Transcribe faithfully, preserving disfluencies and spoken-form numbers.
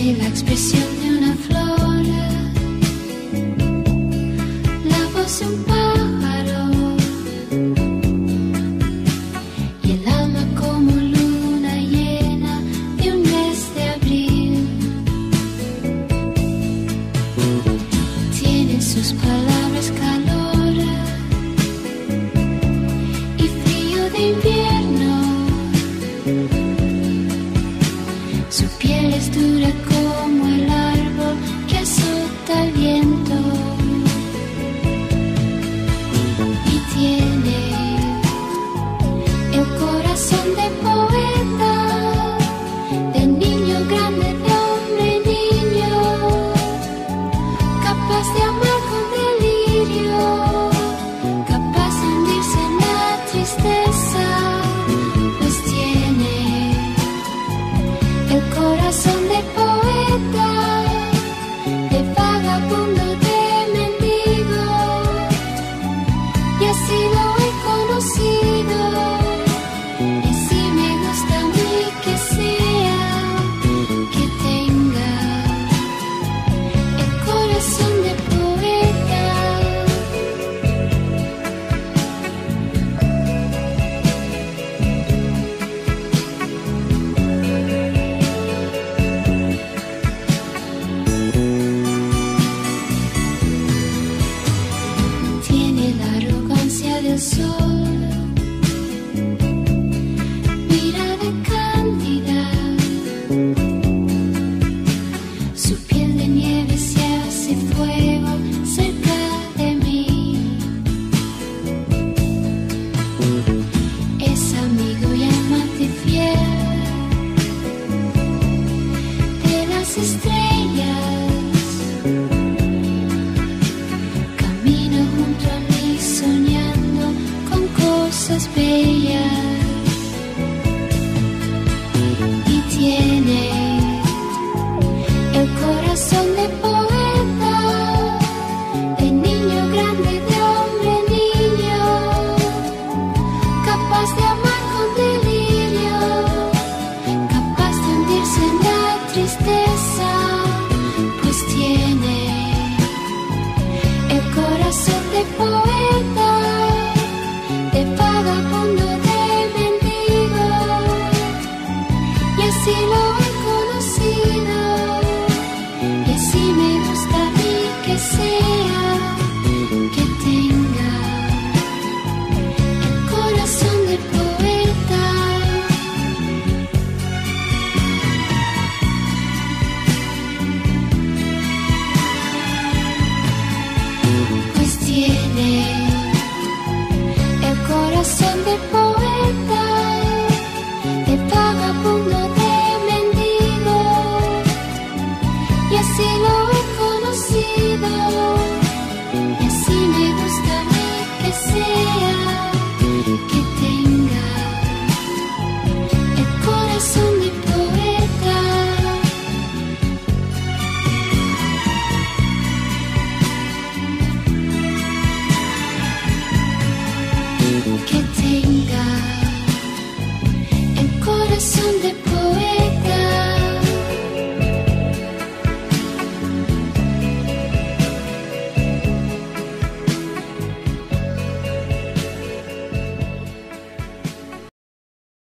Tiene la expresión de una flor, la voz de un pájaro y el alma como luna llena de un mes de abril. Tiene en sus palabras calor y frío de invierno. Su piel es dura como el árbol que azota el viento. Y tiene el corazón de poeta, de niño grande, de hombre niño, capaz de amar con delirio, capaz de hundirse en la tristeza, pues tiene el corazón de poeta, de vagabundo, de mendigo, y así lo he conocido, y así me gusta a mí que sea, que tenga el corazón de poeta. Tiene la arrogancia del sol, mirada cándida, su piel de nieve se hace fuego cerca de mí. Es amigo y amante fiel de las estrellas. Camino junto a mí soñando con cosas bellas. Y tiene el corazón de poeta, de niño grande, de hombre niño, capaz de amar con delirio, capaz de hundirse en la tristeza, pues tiene el corazón de poeta, de vagabundo, de mendigo, y así lo he conocido, y así me gusta a mí que sea, que tenga el corazón de poeta. Pues tiene el corazón de poeta, de vagabundo, de mendigo, y así lo he conocido, y así me gusta a mí que sea, que tenga el corazón de poeta. Que tenga el corazón de